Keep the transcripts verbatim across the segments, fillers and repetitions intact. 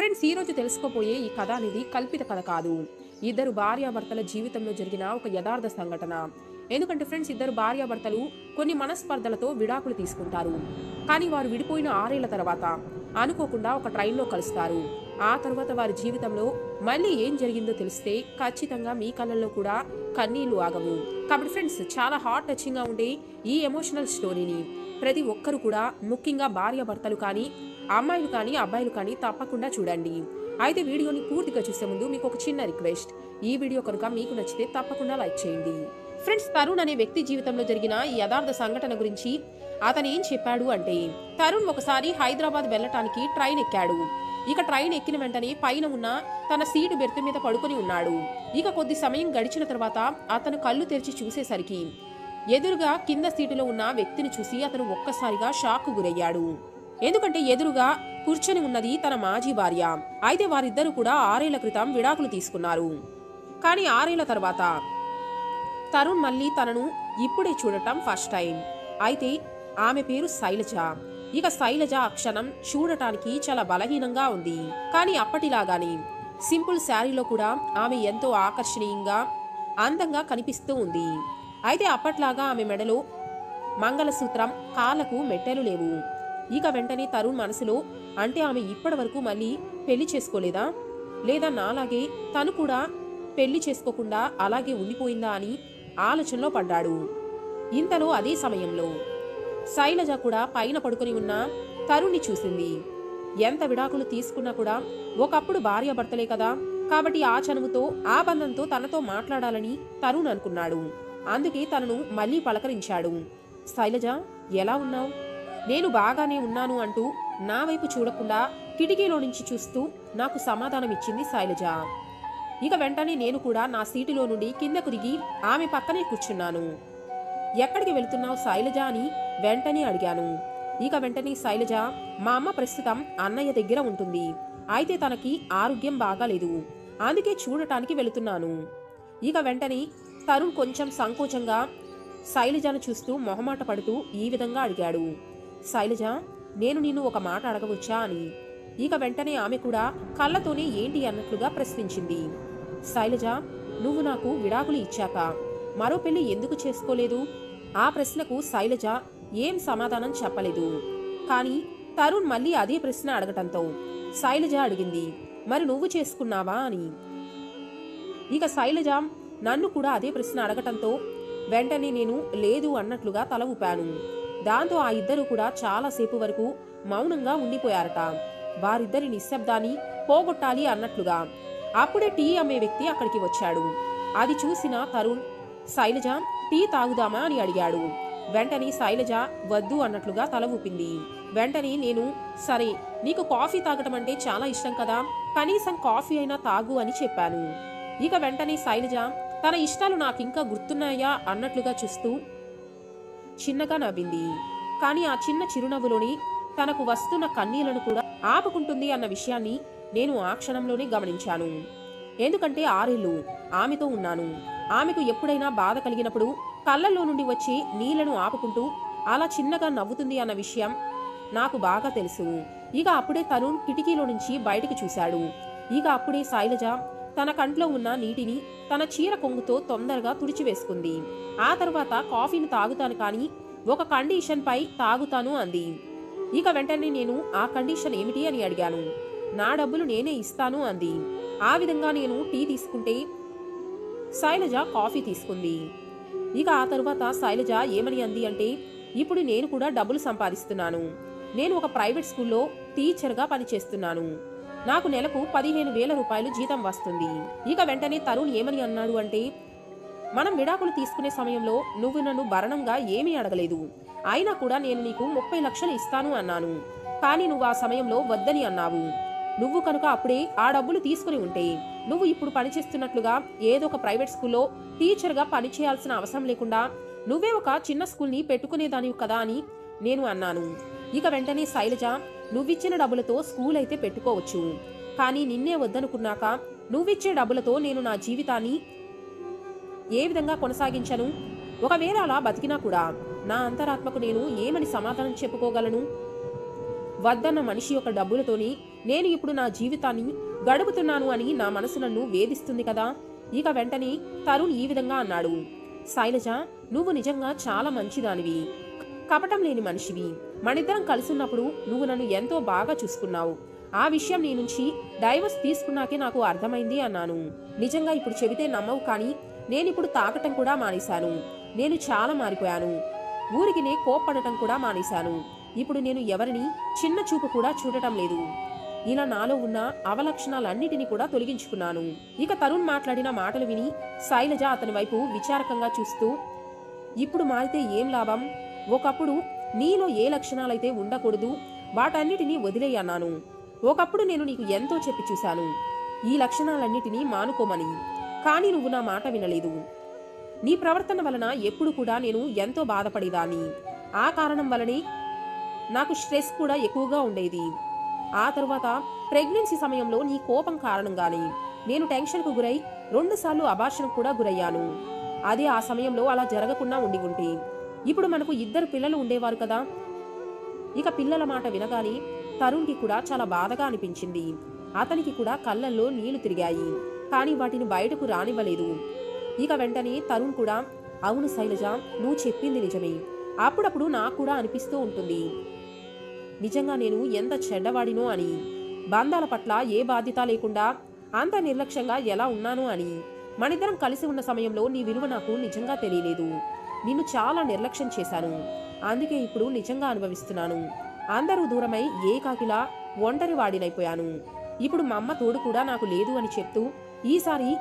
Friends, ఈ రోజు తెలుసుకోపోయే ఈ కథ అనేది కల్పిత కథ కాదు. ఇద్దరు భార్యాభర్తల జీవితంలో జరిగిన ఒక యథార్థ సంఘటన. ఎందుకంటే ఫ్రెండ్స్, ఇద్దరు భార్యాభర్తలు కొన్ని మనస్పర్ధలతో విడాకులు తీసుకుంటారు. కానీ వారు విడిపోయిన ఆరేళ్ల తర్వాత అనుకోకుండా ఒక ట్రైన్లో కలుస్తారు. ఆ తర్వాత వారి జీవితంలో మళ్ళీ ఏం జరిగిందో తెలిస్తే ఖచ్చితంగా మీ కళ్ళల్లో కూడా కన్నీళ్లు ఆగవు. కాబట్టి ఫ్రెండ్స్, చాలా హార్ట్ టచింగ్ గా ఉండే ఈ ఎమోషనల్ స్టోరీని ప్రతి ఒక్కరు కూడా, ముఖ్యంగా భార్యాభర్తలు కానీ, అమ్మాయిలు కానీ, అబ్బాయిలు కానీ తప్పకుండా చూడండి. అయితే వీడియోని పూర్తిగా చూసే ముందు మీకు ఒక చిన్న రిక్వెస్ట్. ఈ వీడియో కనుక మీకు నచ్చితే తప్పకుండా లైక్ చేయండి. ఫ్రెండ్స్, తరుణ్ అనే వ్యక్తి జీవితంలో జరిగిన ఈ యథార్థ సంఘటన గురించి అతను ఏం చెప్పాడు అంటే, తరుణ్ ఒకసారి హైదరాబాద్ వెళ్ళటానికి ట్రైన్ ఎక్కాడు. ఇక ట్రైన్ ఎక్కిన వెంటనే పైన ఉన్న తన సీటు బెర్త్ మీద పడుకొని ఉన్నాడు. ఇక కొద్ది సమయం గడిచిన తర్వాత అతను కళ్ళు తెరిచి చూసేసరికి ఎదురుగా కింద సీటులో ఉన్న వ్యక్తిని చూసి అతను ఒక్కసారిగా షాక్ గురయ్యాడు. ఎందుకంటే ఎదురుగా కూర్చొని ఉన్నది తన మాజీ భార్య. అయితే వారిద్దరూ కూడా ఆరేళ్ల క్రితం విడాకులు తీసుకున్నారు. కానీ ఆరేళ్ల తర్వాత తరుణ్ మళ్ళీ తనను ఇప్పుడే చూడటం ఫస్ట్ టైం. అయితే ఆమె పేరు శైలజ. ఇక శైలజ అక్షణం చూడటానికి చాలా బలహీనంగా ఉంది. కానీ అప్పటిలాగానే సింపుల్ శారీలో కూడా ఆమె ఎంతో ఆకర్షణీయంగా, అందంగా కనిపిస్తూ ఉంది. అయితే అప్పట్లాగా ఆమె మెడలో మంగళసూత్రం, కాళ్లకు మెట్టెలు లేవు. ఇక వెంటనే తరుణ్ మనసులో, అంటే ఆమె ఇప్పటి వరకు మళ్ళీ పెళ్లి చేసుకోలేదా, లేదా నాలాగే తను కూడా పెళ్లి చేసుకోకుండా అలాగే ఉండిపోయిందా అని ఆలోచనలో పడ్డాడు. ఇంతలో అదే సమయంలో శైలజ కూడా పైన పడుకొని ఉన్న తరుణ్ని చూసింది. ఎంత విడాకులు తీసుకున్నా కూడా ఒకప్పుడు భార్యాభర్తలే కదా, కాబట్టి ఆ చనువుతో, ఆ బంధంతో తనతో మాట్లాడాలని తరుణ్ అనుకున్నాడు. అందుకే తనను మళ్ళీ పలకరించాడు. శైలజ, ఎలా ఉన్నావు? నేను బాగానే ఉన్నాను అంటూ నా వైపు చూడకుండా కిటికీలో నుంచి చూస్తూ నాకు సమాధానం ఇచ్చింది శైలజ. ఇక వెంటనే నేను కూడా నా సీటులో నుండి కిందకు దిగి ఆమె పక్కనే కూర్చున్నాను. ఎక్కడికి వెళుతున్నావు శైలజ అని వెంటనే అడిగాను. ఇక వెంటనే శైలజ, మా అమ్మ ప్రస్తుతం అన్నయ్య దగ్గర ఉంటుంది. అయితే తనకి ఆరోగ్యం బాగాలేదు, అందుకే చూడటానికి వెళుతున్నాను. ఇక వెంటనే తరుణ్ కొంచెం సంకోచంగా శైలజను చూస్తూ మొహమాట పడుతూ ఈ విధంగా అడిగాడు, శైలజ, నేను నిన్ను ఒక మాట అడగవచ్చా అని. ఇక వెంటనే ఆమె కూడా కళ్ళతోనే ఏంటి అన్నట్లుగా ప్రశ్నించింది. శైలజ, నువ్వు నాకు విడాకులు ఇచ్చాక మరో పెళ్లి ఎందుకు చేసుకోలేదు? ఆ ప్రశ్నకు శైలజ ఏం సమాధానం చెప్పలేదు. కానీ తరుణ్ మళ్ళీ అదే ప్రశ్న అడగటంతో శైలజ అడిగింది, మరి నువ్వు చేసుకున్నావా అని. ఇక శైలజ నన్ను కూడా అదే ప్రశ్న అడగటంతో వెంటనే నేను లేదు అన్నట్లుగా తల ఊపాను. దాంతో ఆ ఇద్దరు కూడా చాలాసేపు వరకు మౌనంగా ఉండిపోయారట. వారిద్దరి నిశ్శబ్దాన్ని పోగొట్టాలి అన్నట్లుగా. అప్పుడే టీ అమ్మే వ్యక్తి అక్కడికి వచ్చాడు. అది చూసిన తరుణ్, శైలజ, టీ తాగుదామా అని అడిగాడు. వెంటనే శైలజ వద్దు అన్నట్లుగా తల ఊపింది. వెంటనే నేను, సరే, నీకు కాఫీ తాగటం అంటే చాలా ఇష్టం కదా, కనీసం కాఫీ అయినా తాగు అని చెప్పాను. ఇక వెంటనే శైలజ తన ఇష్టాలు నాకింకా గుర్తున్నాయా అన్నట్లుగా చూస్తూ చిన్నగా నవ్వింది. కానీ ఆ చిన్న చిరునవ్వులోని తనకు వస్తున్న కన్నీళ్లను కూడా ఆపుకుంటుంది అన్న విషయాన్ని నేను ఆ క్షణంలోనే గమనించాను. ఎందుకంటే ఆరేళ్లు ఆమెతో ఉన్నాను. ఆమెకు ఎప్పుడైనా బాధ కలిగినప్పుడు కళ్ళల్లో నుండి వచ్చి నీళ్లను ఆపుకుంటూ అలా చిన్నగా నవ్వుతుంది అన్న విషయం నాకు బాగా తెలుసు. ఇక అప్పుడే తరుణ్ కిటికీలో నుంచి బయటికి చూశాడు. ఇక అప్పుడే శైలజ తన కంట్లో ఉన్న నీటిని తన చీర కొంగుతో తొందరగా తుడిచివేసుకుంది. ఆ తర్వాత కాఫీని తాగుతాను, కానీ ఒక కండిషన్ పై తాగుతాను అంది. ఇక వెంటనే నేను ఆ కండిషన్ ఏమిటి అని అడిగాను. నా డబ్బులు నేనే ఇస్తాను అంది. ఆ విధంగా నేను టీ తీసుకుంటే శైలజ కాఫీ తీసుకుంది. ఇక ఆ తరువాత శైలజ ఏమని అంది అంటే, ఇప్పుడు నేను కూడా డబ్బులు సంపాదిస్తున్నాను. నేను ఒక ప్రైవేట్ స్కూల్లో టీచర్గా పనిచేస్తున్నాను. నాకు నెలకు పదిహేను వేల రూపాయలు జీతం వస్తుంది. ఇక వెంటనే తరుణ్ ఏమని అన్నాడు అంటే, మనం విడాకులు తీసుకునే సమయంలో నువ్వు నన్ను భరణంగా ఏమీ అడగలేదు. అయినా కూడా నేను నీకు ముప్పై లక్షలు ఇస్తాను అన్నాను. కానీ నువ్వు ఆ సమయంలో వద్దని అన్నావు. నువ్వు కనుక అప్పుడే ఆ డబ్బులు తీసుకుని ఉంటే నువ్వు ఇప్పుడు పనిచేస్తున్నట్లుగా ఏదో ఒక ప్రైవేట్ స్కూల్లో టీచర్గా పనిచేయాల్సిన అవసరం లేకుండా నువ్వే ఒక చిన్న స్కూల్ని పెట్టుకునేదానివి కదా అని నేను అన్నాను. ఇక వెంటనే శైలజ, నువ్విచ్చిన డబ్బులతో స్కూల్ అయితే పెట్టుకోవచ్చు, కానీ నిన్నే వద్దనుకున్నాక నువ్విచ్చే డబ్బులతో నేను నా జీవితాన్ని ఏ విధంగా కొనసాగించను? ఒకవేళ అలా బతికినా కూడా నా అంతరాత్మకు నేను ఏమని సమాధానం చెప్పుకోగలను? వద్దన్న మనిషి యొక్క డబ్బులతోని నేను ఇప్పుడు నా జీవితాన్ని గడుపుతున్నాను అని నా మనసు నన్ను వేధిస్తుంది కదా. ఇక వెంటనే తరుణ్ ఈ విధంగా అన్నాడు. శైలజ, నువ్వు నిజంగా చాలా మంచిదానివి, కపటం లేని మనిషివి. మనిద్దరం కలిసున్నప్పుడు నువ్వు నన్ను ఎంతో బాగా చూసుకున్నావు. ఆ విషయం నీ నుంచి డైవర్స్ తీసుకున్నాకే నాకు అర్థమైంది అన్నాను. నిజంగా ఇప్పుడు చెబితే నమ్మవు, కానీ నేనిప్పుడు తాకటం కూడా మానేశాను. నేను చాలా మారిపోయాను. ఊరికి నే కోప్పడటం కూడా మానేశాను. ఇప్పుడు నేను ఎవరిని చిన్న చూపు కూడా చూడటం లేదు. ఇలా నాలో ఉన్న అవలక్షణాలన్నిటినీ కూడా తొలగించుకున్నాను. ఇక తరుణ్ మాట్లాడిన మాటలు విని శైలజ అతని వైపు విచారకంగా చూస్తూ, ఇప్పుడు మారితే ఏం లాభం? ఒకప్పుడు నీలో ఏ లక్షణాలైతే ఉండకూడదు వాటన్నిటినీ వదిలేయన్నాను. ఒకప్పుడు నేను నీకు ఎంతో చెప్పి చూశాను ఈ లక్షణాలన్నిటినీ మానుకోమని, కానీ నువ్వు నా మాట వినలేదు. నీ ప్రవర్తన వలన ఎప్పుడు కూడా నేను ఎంతో బాధపడేదాన్ని. ఆ కారణం వలనే నాకు స్ట్రెస్ కూడా ఎక్కువగా ఉండేది. ఆ తరువాత ప్రెగ్నెన్సీ సమయంలో నీ కోపం కారణంగానే నేను టెన్షన్కు గురై రెండుసార్లు అబార్షణకు కూడా గురయ్యాను. అదే ఆ సమయంలో అలా జరగకుండా ఉండి ఉంటే ఇప్పుడు మనకు ఇద్దరు పిల్లలు ఉండేవారు కదా. ఇక పిల్లల మాట వినగానే తరుణ్కి కూడా చాలా బాధగా అనిపించింది. అతనికి కూడా కళ్ళల్లో నీళ్లు తిరిగాయి, కానీ వాటిని బయటకు రానివ్వలేదు. ఇక వెంటనే తరుణ్ కూడా, అవును శైలజ, నువ్వు చెప్పింది నిజమే. అప్పుడప్పుడు నాకు కూడా అనిపిస్తూ ఉంటుంది నిజంగా నేను ఎంత చెడ్డవాడినో అని. బంధాల పట్ల ఏ బాధ్యత లేకుండా అంత నిర్లక్ష్యంగా ఎలా ఉన్నానో అని. మనిద్దరం కలిసి ఉన్న సమయంలో నీ విలువ నాకు నిజంగా తెలియలేదు. నిన్ను చాలా నిర్లక్ష్యం చేశాను. అందుకే ఇప్పుడు నిజంగా అనుభవిస్తున్నాను. అందరూ దూరమై ఏకాకిలా ఒంటరి వాడినైపోయాను. ఇప్పుడు మా అమ్మ తోడు కూడా నాకు లేదు అని చెప్తూ ఈసారి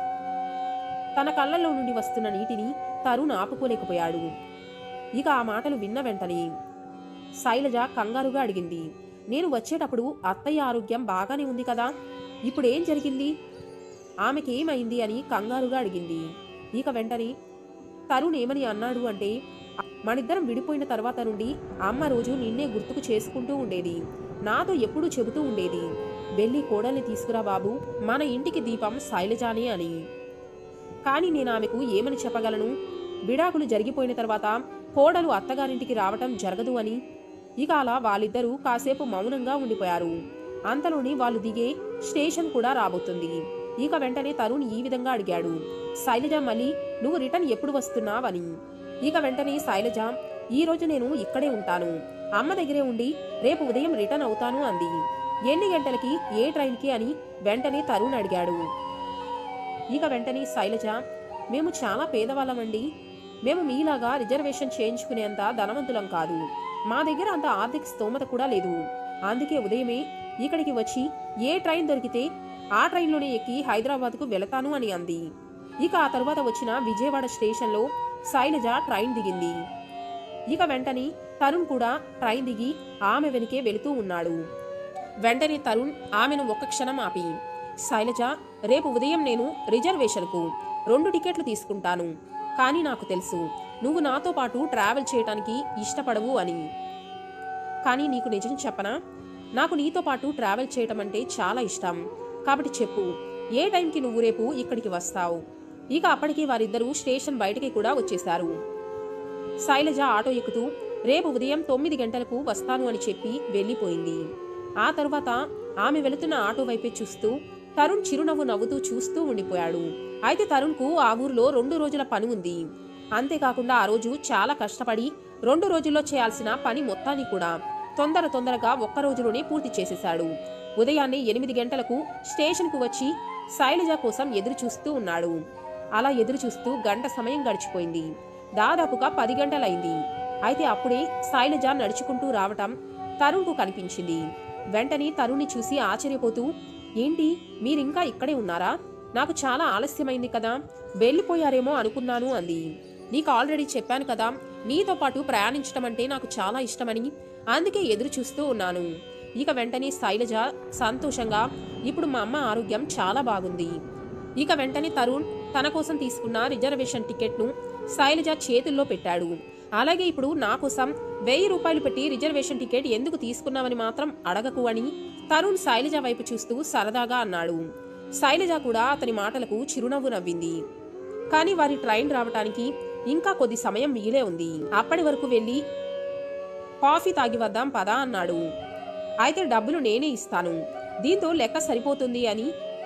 తన కళ్ళల్లో నుండి వస్తున్న నీటిని తరుణ్ ఆపుకోలేకపోయాడు. ఇక ఆ మాటలు విన్న వెంటనే శైలజ కంగారుగా అడిగింది, నేను వచ్చేటప్పుడు అత్తయ్య ఆరోగ్యం బాగానే ఉంది కదా, ఇప్పుడేం జరిగింది? ఆమెకేమైంది అని కంగారుగా అడిగింది. ఇక వెంటనే తరుణ్ ఏమని అన్నాడు అంటే, మనిద్దరం విడిపోయిన తర్వాత నుండి అమ్మ రోజు నిన్నే గుర్తుకు చేసుకుంటూ ఉండేది. నాతో ఎప్పుడూ చెబుతూ ఉండేది, వెళ్ళి కోడల్ని తీసుకురా బాబు, మన ఇంటికి దీపం శైలజానే అని. కానీ నేను ఆమెకు ఏమని చెప్పగలను? విడాకులు జరిగిపోయిన తర్వాత కోడలు అత్తగారింటికి రావటం జరగదు అని. ఇక అలా వాళ్ళిద్దరూ కాసేపు మౌనంగా ఉండిపోయారు. అంతలోని వాళ్ళు దిగే స్టేషన్ కూడా రాబోతుంది. ఇక వెంటనే తరుణ్ ఈ విధంగా అడిగాడు, శైలజ, మళ్ళీ నువ్వు రిటర్న్ ఎప్పుడు వస్తున్నావని. ఇక వెంటనే శైలజ, ఈ రోజు నేను ఇక్కడే ఉంటాను, అమ్మ దగ్గరే ఉండి రేపు ఉదయం రిటర్న్ అవుతాను అంది. ఎన్ని గంటలకి, ఏ ట్రైన్కి అని వెంటనే తరుణ్ అడిగాడు. ఇక వెంటనే శైలజ, మేము చాలా పేదవాళ్ళమండి. మేము మీలాగా రిజర్వేషన్ చేయించుకునేంత ధనవంతులం కాదు. మా దగ్గర అంత ఆర్థిక స్తోమత కూడా లేదు. అందుకే ఉదయమే ఇక్కడికి వచ్చి ఏ ట్రైన్ దొరికితే ఆ ట్రైన్లోనే ఎక్కి హైదరాబాద్కు వెళతాను అని అంది. ఇక ఆ తర్వాత వచ్చిన విజయవాడ స్టేషన్లో శైలజ ట్రైన్ దిగింది. ఇక వెంటనే తరుణ్ కూడా ట్రైన్ దిగి ఆమె వెనుకే వెళుతూ ఉన్నాడు. వెంటనే తరుణ్ ఆమెను ఒక్క క్షణం ఆపి, శైలజ, రేపు ఉదయం నేను రిజర్వేషన్కు రెండు టికెట్లు తీసుకుంటాను. కానీ నాకు తెలుసు నువ్వు నాతో పాటు ట్రావెల్ చేయటానికి ఇష్టపడవు అని. కానీ నీకు నిజం చెప్పనా, నాకు నీతో పాటు ట్రావెల్ చేయటం అంటే చాలా ఇష్టం. కాబట్టి చెప్పు, ఏ టైంకి నువ్వు రేపు ఇక్కడికి వస్తావు? ఇక అప్పటికి వారిద్దరూ స్టేషన్ బయటకి కూడా వచ్చేశారు. శైలజ ఆటో ఎక్కుతూ రేపు ఉదయం తొమ్మిది గంటలకు వస్తాను అని చెప్పి వెళ్ళిపోయింది. ఆ తరువాత ఆమె వెళుతున్న ఆటో వైపే చూస్తూ తరుణ్ చిరునవ్వు నవ్వుతూ చూస్తూ ఉండిపోయాడు. అయితే తరుణ్కు ఆ ఊర్లో రెండు రోజుల పని ఉంది. అంతేకాకుండా ఆ రోజు చాలా కష్టపడి రెండు రోజుల్లో చేయాల్సిన పని మొత్తాన్ని కూడా తొందర తొందరగా ఒక్క రోజులోనే పూర్తి చేసేశాడు. ఉదయాన్నే ఎనిమిది గంటలకు స్టేషన్కు వచ్చి శైలజ కోసం ఎదురు చూస్తూ ఉన్నాడు. అలా ఎదురు చూస్తూ గంట సమయం గడిచిపోయింది. దాదాపుగా పది గంటలైంది. అయితే అప్పుడే శైలజ నడుచుకుంటూ రావటం తరుణ్కు కనిపించింది. వెంటనే తరుణ్ని చూసి ఆశ్చర్యపోతూ, ఏంటి, మీరింకా ఇక్కడే ఉన్నారా? నాకు చాలా ఆలస్యమైంది కదా, వెళ్ళిపోయారేమో అనుకున్నాను అంది. నీకు ఆల్రెడీ చెప్పాను కదా, నీతో పాటు ప్రయాణించడం అంటే నాకు చాలా ఇష్టమని, అందుకే ఎదురు చూస్తూ ఉన్నాను. ఇక వెంటనే శైలజ సంతోషంగా, ఇప్పుడు మా అమ్మ ఆరోగ్యం చాలా బాగుంది. ఇక వెంటనే తరుణ్ తన కోసం తీసుకున్న రిజర్వేషన్ టికెట్ను శైలజ చేతుల్లో పెట్టాడు. అలాగే ఇప్పుడు నా కోసం వెయ్యి రూపాయలు పెట్టి రిజర్వేషన్ టికెట్ ఎందుకు తీసుకున్నావని మాత్రం అడగకు అని తరుణ్ శైలజ వైపు చూస్తూ సరదాగా అన్నాడు. శైలజ కూడా అతని మాటలకు చిరునవ్వు నవ్వింది. కానీ వారి ట్రైన్ రావటానికి ఇంకా కొద్ది సమయం మిగిలే ఉంది. అప్పటి వరకు వెళ్ళి కాఫీ తాగి వద్దాం పదా అన్నాడు. అయితే డబ్బులు నేనే ఇస్తాను, దీంతో లెక్క సరిపోతుంది అని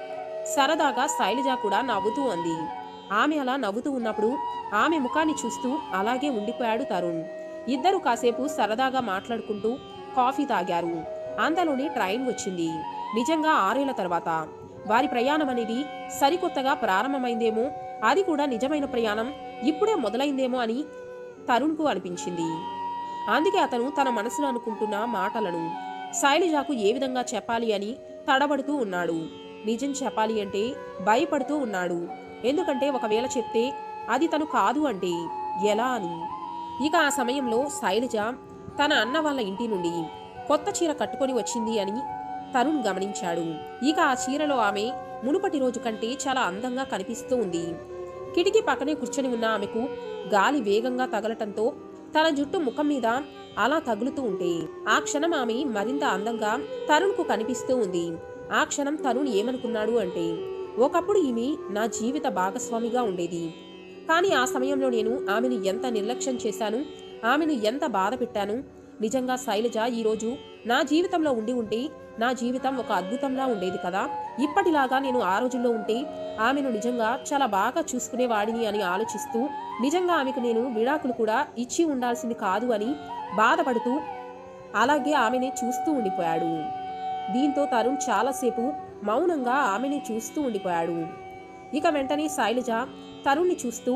సరదాగా శైలజ కూడా నవ్వుతూ అంది. ఆమె అలా నవ్వుతూ ఉన్నప్పుడు ఆమె ముఖాన్ని చూస్తూ అలాగే ఉండిపోయాడు తరుణ్. ఇద్దరు కాసేపు సరదాగా మాట్లాడుకుంటూ కాఫీ తాగారు. అంతలోనే ట్రైన్ వచ్చింది. నిజంగా ఆరేళ్ల తర్వాత వారి ప్రయాణం అనేది సరికొత్తగా ప్రారంభమైందేమో, అది కూడా నిజమైన ప్రయాణం ఇప్పుడే మొదలైందేమో అని తరుణ్కు అనిపించింది. అందుకే అతను తన మనసులో అనుకుంటున్న మాటలను శైలజకు ఏ విధంగా చెప్పాలి అని తడబడుతూ ఉన్నాడు. నిజం చెప్పాలి అంటే భయపడుతూ ఉన్నాడు. ఎందుకంటే ఒకవేళ చెప్తే అది తను కాదు అంటే ఎలా అని. ఇక ఆ సమయంలో శైలజ తన అన్న వాళ్ళ ఇంటి నుండి కొత్త చీర కట్టుకొని వచ్చింది అని తరుణ్ గమనించాడు. ఇక ఆ చీరలో ఆమె మునుపటి రోజు కంటే చాలా అందంగా కనిపిస్తూ ఉంది. కిటికీ పక్కనే కూర్చొని ఉన్న ఆమెకు గాలి వేగంగా తగలటంతో తన జుట్టు ముఖం మీద అలా తగులుతూ ఉంటే ఆ క్షణం ఆమె మరింత అందంగా తరుణ్కు కనిపిస్తూ ఉంది. ఆ క్షణం తరుణ్ ఏమనుకున్నాడు అంటే, ఒకప్పుడు ఈమె నా జీవిత భాగస్వామిగా ఉండేది. కానీ ఆ సమయంలో నేను ఆమెను ఎంత నిర్లక్ష్యం చేశాను, ఆమెను ఎంత బాధ పెట్టాను. నిజంగా శైలజ ఈరోజు నా జీవితంలో ఉండి ఉంటే నా జీవితం ఒక అద్భుతంలా ఉండేది కదా. ఇప్పటిలాగా నేను ఆ రోజుల్లో ఉంటే ఆమెను నిజంగా చాలా బాగా చూసుకునేవాడిని అని ఆలోచిస్తూ, నిజంగా ఆమెకు నేను విడాకులు కూడా ఇచ్చి ఉండాల్సింది కాదు అని బాధపడుతూ అలాగే ఆమెనే చూస్తూ ఉండిపోయాడు. దీంతో తరుణ్ చాలాసేపు మౌనంగా ఆమెనే చూస్తూ ఉండిపోయాడు. ఇక వెంటనే శైలజ తరుణ్ని చూస్తూ,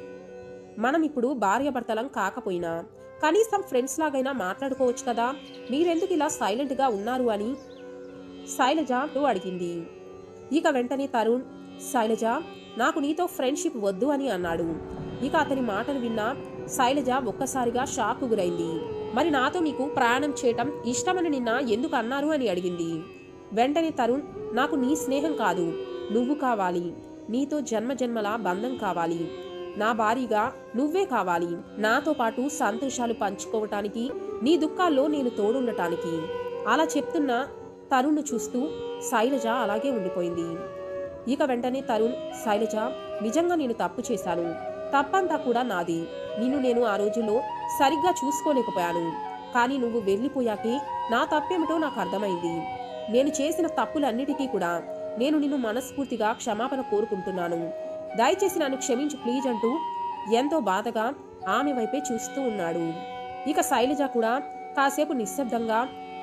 మనం ఇప్పుడు భార్యాభర్తలం కాకపోయినా కనీసం ఫ్రెండ్స్ లాగైనా మాట్లాడుకోవచ్చు కదా, మీరెందుకు ఇలా సైలెంట్గా ఉన్నారు అని శైలజ అడిగింది. ఇక వెంటనే తరుణ్, శైలజ నాకు నీతో ఫ్రెండ్షిప్ వద్దు అని అన్నాడు. ఇక అతని మాటలు విన్న శైలజ ఒక్కసారిగా షాక్ గురైంది. మరి నాతో మీకు ప్రయాణం చేయటం ఇష్టమని నిన్న ఎందుకు అన్నారు అని అడిగింది. వెంటనే తరుణ్, నాకు నీ స్నేహం కాదు, నువ్వు కావాలి. నీతో జన్మ జన్మల బంధం కావాలి. నా భారీగా నువ్వే కావాలి. నాతో పాటు సంతోషాలు పంచుకోవటానికి, నీ దుఃఖాల్లో నేను తోడుండటానికి. అలా చెప్తున్న తరుణ్ను చూస్తూ శైలజ అలాగే ఉండిపోయింది. ఇక వెంటనే తరుణ్, శైలజ నిజంగా నేను తప్పు చేశాను. తప్పంతా కూడా నాది. నిన్ను నేను ఆ రోజుల్లో సరిగ్గా చూసుకోలేకపోయాను. కానీ నువ్వు వెళ్ళిపోయాకే నా తప్పేమిటో నాకు అర్థమైంది. నేను చేసిన తప్పులన్నిటికీ కూడా నేను నిన్ను మనస్ఫూర్తిగా క్షమాపణ కోరుకుంటున్నాను. దయచేసి నన్ను క్షమించు ప్లీజ్ అంటూ ఎంతో బాధగా ఆమె వైపే చూస్తూ ఉన్నాడు. ఇక శైలజ కూడా కాసేపు నిశ్శబ్దంగా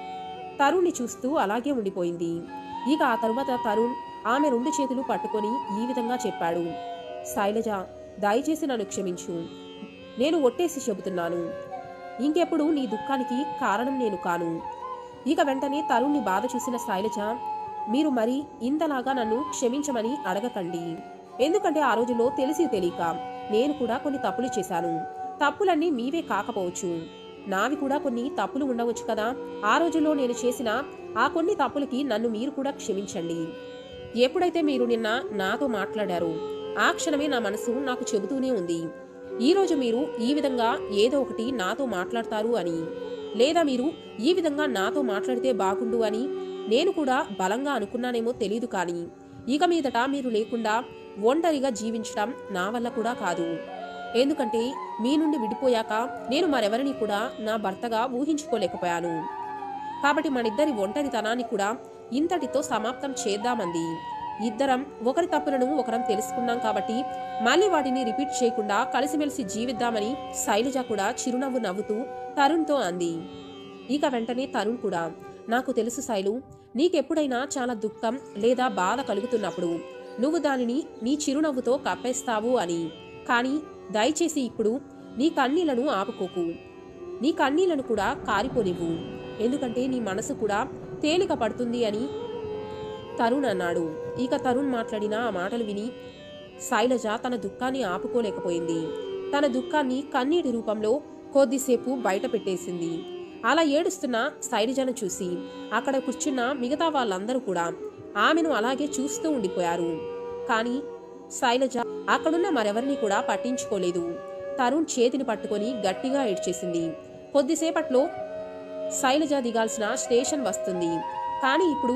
తరుణ్ని చూస్తూ అలాగే ఉండిపోయింది. ఇక ఆ తరువాత తరుణ్ ఆమె రెండు చేతులు పట్టుకొని ఈ విధంగా చెప్పాడు, శైలజ దయచేసి నన్ను క్షమించు. నేను ఒట్టేసి చెబుతున్నాను, ఇంకెప్పుడు నీ దుఃఖానికి కారణం నేను కాను. ఇక వెంటనే తరుణ్ని బాధ చూసిన శైలజ, మీరు మరి ఇంతలాగా నన్ను క్షమించమని అడగకండి. ఎందుకంటే ఆ రోజుల్లో తెలిసి తెలియక నేను కూడా కొన్ని తప్పులు చేశాను. తప్పులన్నీ మీవే కాకపోవచ్చు, నావి కూడా కొన్ని తప్పులు ఉండవచ్చు కదా. ఆ రోజుల్లో నేను చేసిన ఆ కొన్ని తప్పులకి నన్ను మీరు కూడా క్షమించండి. ఎప్పుడైతే మీరు నిన్న నాతో మాట్లాడారో ఆ క్షణమే నా మనసు నాకు చెబుతూనే ఉంది, ఈరోజు మీరు ఈ విధంగా ఏదో ఒకటి నాతో మాట్లాడతారు అని, లేదా మీరు ఈ విధంగా నాతో మాట్లాడితే బాగుండు అని నేను కూడా బలంగా అనుకున్నానేమో తెలీదు. కానీ ఇక మీదట మీరు లేకుండా ఒంటరిగా జీవించడం నా వల్ల కూడా కాదు. ఎందుకంటే మీ నుండి విడిపోయాక నేను మరెవరిని కూడా నా భర్తగా ఊహించుకోలేకపోయాను. కాబట్టి మనిద్దరి ఒంటరితనాన్ని కూడా ఇంతటితో సమాప్తం చేద్దామంది. ఇద్దరం ఒకరి తప్పులను ఒకరం తెలుసుకున్నాం కాబట్టి మళ్ళీ వాటిని రిపీట్ చేయకుండా కలిసిమెలిసి జీవిద్దామని శైలజ కూడా చిరునవ్వు నవ్వుతూ తరుణ్తో అంది. ఇక వెంటనే తరుణ్ కూడా, నాకు తెలుసు శైలు, నీకెప్పుడైనా చాలా దుఃఖం లేదా బాధ కలుగుతున్నప్పుడు నువ్వు దానిని నీ చిరునవ్వుతో కప్పేస్తావు అని. కానీ దయచేసి ఇప్పుడు నీ కన్నీళ్లను ఆపుకోకు. నీ కన్నీళ్లను కూడా కారిపోనివ్వు. ఎందుకంటే నీ మనసు కూడా తేలిక పడుతుంది అని తరుణ్ అన్నాడు. ఇక తరుణ్ మాట్లాడిన ఆ మాటలు విని శైలజ తన దుఃఖాన్ని ఆపుకోలేకపోయింది. తన దుఃఖాన్ని కన్నీటి రూపంలో కొద్దిసేపు బయట పెట్టేసింది. అలా ఏడుస్తున్న శైలజను చూసి అక్కడ కూర్చున్న మిగతా వాళ్ళందరూ కూడా ఆమెను అలాగే చూస్తూ ఉండిపోయారు. కానీ శైలజ అక్కడున్న మరెవరిని కూడా పట్టించుకోలేదు. తరుణ్ చేతిని పట్టుకొని గట్టిగా ఏడ్చేసింది. కొద్దిసేపట్లో శైలజ దిగాల్సిన స్టేషన్ వస్తుంది. కానీ ఇప్పుడు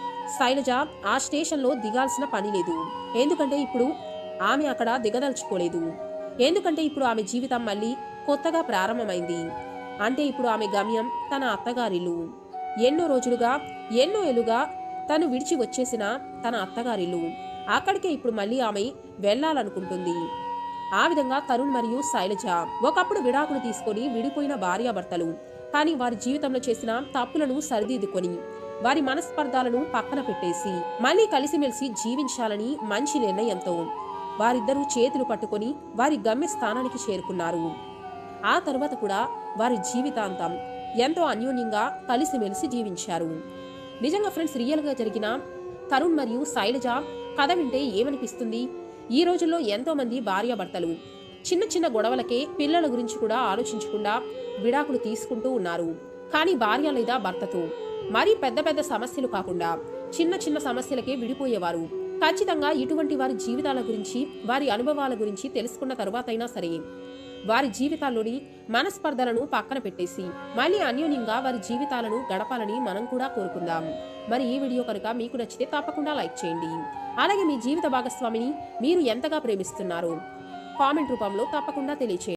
శైలజ ఆ స్టేషన్లో దిగాల్సిన పని లేదు. ఎందుకంటే ఇప్పుడు ఆమె అక్కడ దిగదలుచుకోలేదు. ఎందుకంటే ఇప్పుడు ఆమె జీవితం మళ్ళీ కొత్తగా ప్రారంభమైంది. అంటే ఇప్పుడు ఆమె గమ్యం తన అత్తగారిల్లు. ఎన్నో రోజులుగా ఎన్నో ఏళ్లుగా తను విడిచి వచ్చేసిన తన అత్తగారిల్లు. అక్కడికే ఇప్పుడు మళ్ళీ ఆమె వెళ్లాలనుకుంటుంది. ఆ విధంగా తరుణ్ మరియు శైలజ ఒకప్పుడు విడాకులు తీసుకొని విడిపోయిన భార్యాభర్తలు. కానీ వారి జీవితంలో చేసిన తప్పులను సరిదిద్దుకొని వారి మనస్పర్ధాలను పక్కన పెట్టేసి మళ్ళీ కలిసిమెలిసి జీవించాలని మంచి నిర్ణయంతో వారిద్దరూ చేతులు పట్టుకొని వారి గమ్య స్థానానికి చేరుకున్నారు. ఆ తరువాత కూడా వారి జీవితాంతం ఎంతో అన్యోన్యంగా కలిసిమెలిసి జీవించారు. నిజంగా ఫ్రెండ్స్, రియల్ గా జరిగిన తరుణ్ మరియు శైలజ కథ వింటే ఏమనిపిస్తుంది? ఈ రోజుల్లో ఎంతో మంది భార్యాభర్తలు చిన్న చిన్న గొడవలకే పిల్లల గురించి కూడా ఆలోచించకుండా విడాకులు తీసుకుంటూ ఉన్నారు. కానీ భార్య లేదా భర్తతో మరీ పెద్ద పెద్ద సమస్యలు కాకుండా చిన్న చిన్న సమస్యలకే విడిపోయేవారు. ఖచ్చితంగా ఇటువంటి వారి జీవితాల గురించి, వారి అనుభవాల గురించి తెలుసుకున్న తరువాతైనా సరే వారి జీవితాల్లోని మనస్పర్ధలను పక్కన పెట్టేసి మళ్ళీ అన్యోన్యంగా వారి జీవితాలను గడపాలని మనం కూడా కోరుకుందాం. మరి ఈ వీడియో కనుక మీకు నచ్చితే తప్పకుండా లైక్ చేయండి. అలాగే మీ జీవిత భాగస్వామిని మీరు ఎంతగా ప్రేమిస్తున్నారో కామెంట్ రూపంలో తప్పకుండా తెలియచేయండి.